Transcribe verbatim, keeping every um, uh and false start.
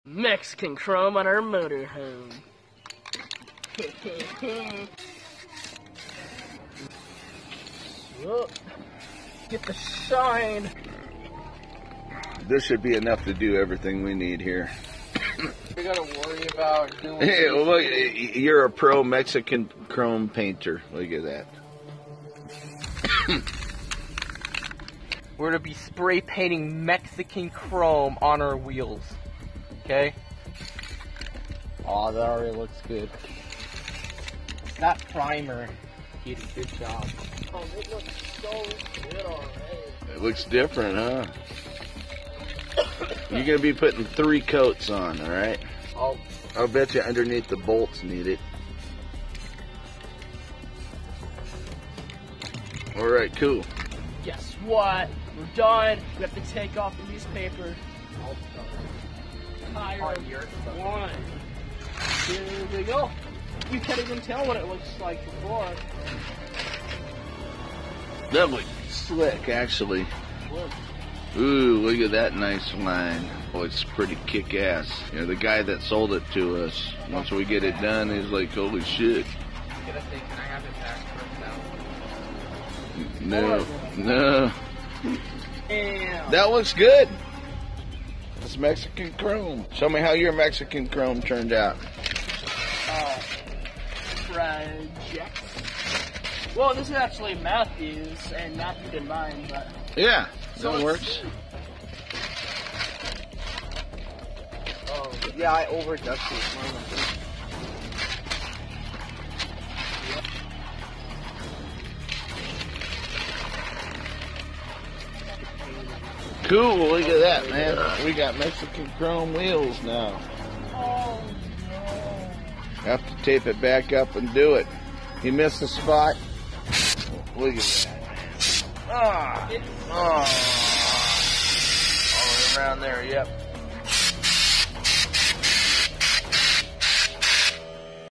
Mexican chrome on our motorhome. Whoa. Get the shine. This should be enough to do everything we need here. We gotta worry about doing. Hey, look, you're a pro Mexican chrome painter. Look at that. We're gonna be spray painting Mexican chrome on our wheels. Okay? Oh, that already looks good. That primer did a good job. Oh, it looks so good already. It looks different, huh? You're gonna be putting three coats on, all right? Oh, I'll bet you underneath the bolts need it. All right, cool. Guess what? We're done. We have to take off the newspaper. Tire one. Here we go. You can't even tell what it looks like before. That looks slick, actually. Look. Ooh, look at that nice line. Looks pretty kick-ass. You know, the guy that sold it to us, once we get it done, he's like, holy shit. can I say, can I have it back for a No, no. Damn. That looks good. It's Mexican chrome. Show me how your Mexican chrome turned out. Uh, project. Well, this is actually Matthew's, and Matthew did mine, but... Yeah, So that it's- works. Oh, yeah, I overducked it. Cool, look at that, man. We got Mexican chrome wheels now. Oh, no. Have to tape it back up and do it. You missed the spot. Look at that. Ah, It's oh. All the way around there, yep.